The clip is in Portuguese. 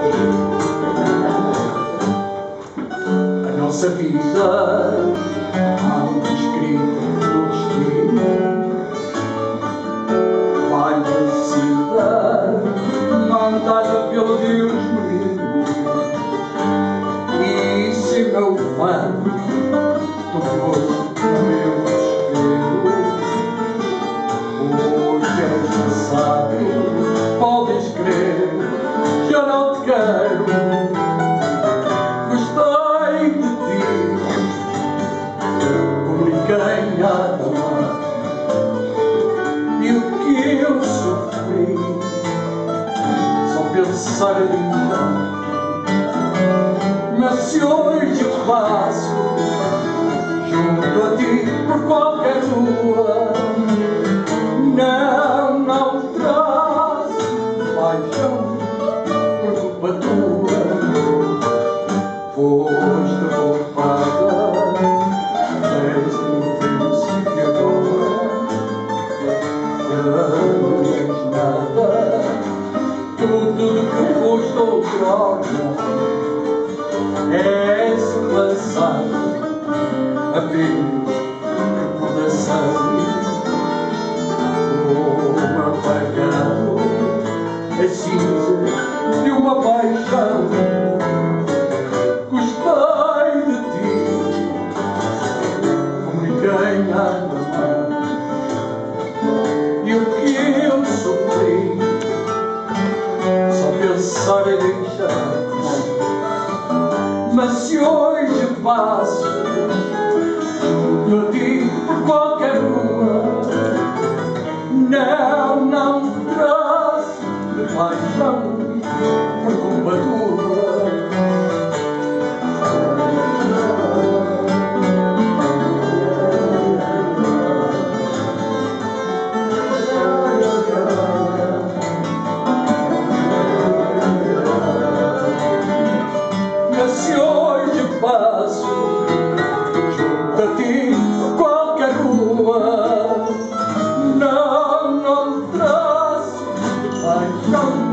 A nossa vida há um escrito no destino, vai vencida, mandada pelo Deus menino. E se meu fã, tu foste o meu desespero, hoje és necessário, podes crer, já não te quero. Gostei de ti, comuniquei nada mais, e o que eu sofri, só pensar em ti. Mas se hoje eu passo junto a ti por qualquer rua, não traço paixão por culpa tua. Foste roupada desde o princípio agora, já não és nada, tudo que foste outrora. És um passado, apenas recordação, como apagado a cinza de uma paixão. Gostei de ti, comuniquei nada mais, e o que eu sofri, só pensar em deixar. Mas se hoje passo junto a ti por qualquer rua, não traço de paixão por culpa tua. Mas se hoje passo junto a ti por qualquer rua, não traço de paixão